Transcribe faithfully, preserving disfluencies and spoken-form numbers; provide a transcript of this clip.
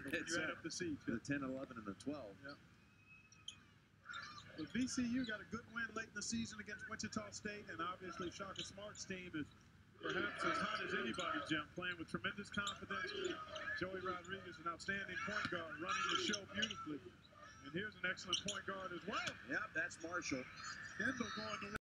It's, you add uh, up the seats. the ten, eleven, and the twelve. Yeah. Well, V C U got a good win late in the season against Wichita State, and obviously Shaka Smart's team is perhaps as hot as anybody, Jim, playing with tremendous confidence. Joey Rodriguez, an outstanding point guard, running the show beautifully. And here's an excellent point guard as well. Yep, that's Marshall. Kendall going to